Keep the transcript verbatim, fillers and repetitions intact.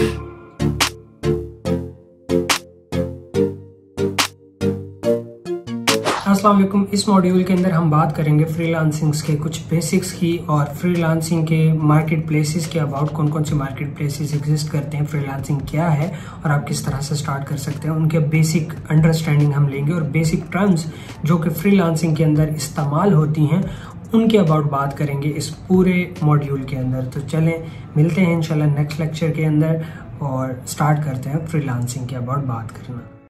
अस्सलाम वालेकुम। इस मॉड्यूल के अंदर हम बात करेंगे फ्रीलांसिंग के कुछ बेसिक्स की और फ्रीलांसिंग के मार्केट प्लेसेस के अबाउट कौन कौन से मार्केट प्लेसेस एग्जिस्ट करते हैं, फ्रीलांसिंग क्या है और आप किस तरह से स्टार्ट कर सकते हैं, उनके बेसिक अंडरस्टैंडिंग हम लेंगे और बेसिक टर्म्स जो कि फ्रीलांसिंग के अंदर इस्तेमाल होती हैं उनके अबाउट बात करेंगे इस पूरे मॉड्यूल के अंदर। तो चलें मिलते हैं इंशाल्लाह नेक्स्ट लेक्चर के अंदर और स्टार्ट करते हैं फ्रीलांसिंग के अबाउट बात करना।